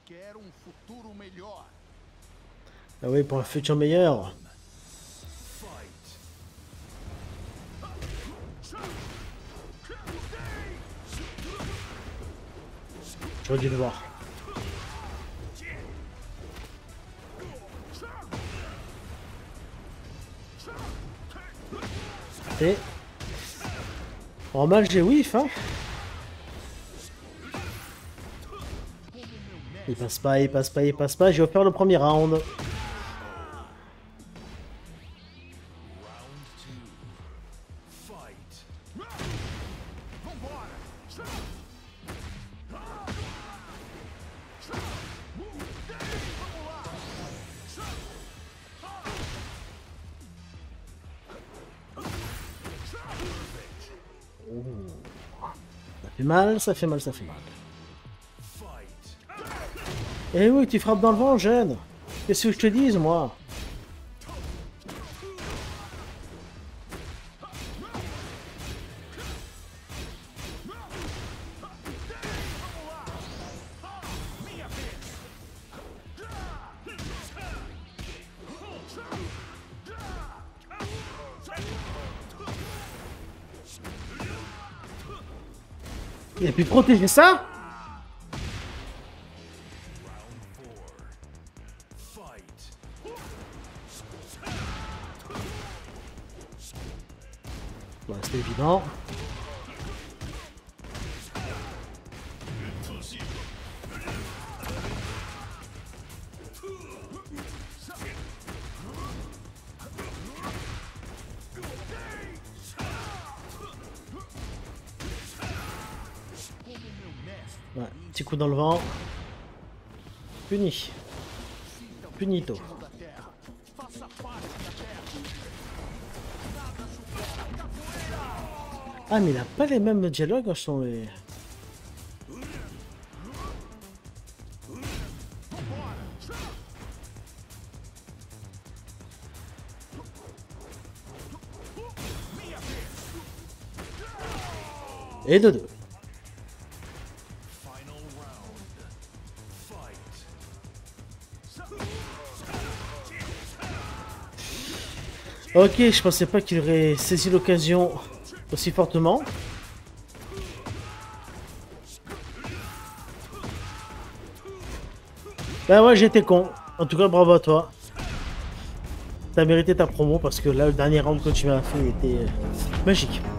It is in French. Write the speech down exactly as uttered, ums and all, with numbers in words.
Ah oui, pour un futur meilleur. J'aurais dû le voir. Et... En mal, j'ai whiff, hein. Il passe pas, il passe pas, il passe pas. J'ai offert le premier round. Ça fait mal, ça fait mal, ça fait mal. Eh oui, tu frappes dans le vent, jeune. Qu'est-ce que je te dise, moi? Il a pu protéger ça? Ouais, c'est évident. Ouais, petit coup dans le vent. Puni. Punito. Ah, mais il a pas les mêmes dialogues, je sens. Mais... Et de deux. Ok, je pensais pas qu'il aurait saisi l'occasion aussi fortement. Ben ouais, j'étais con. En tout cas, bravo à toi. T'as mérité ta promo parce que là, le dernier round que tu m'as fait était magique.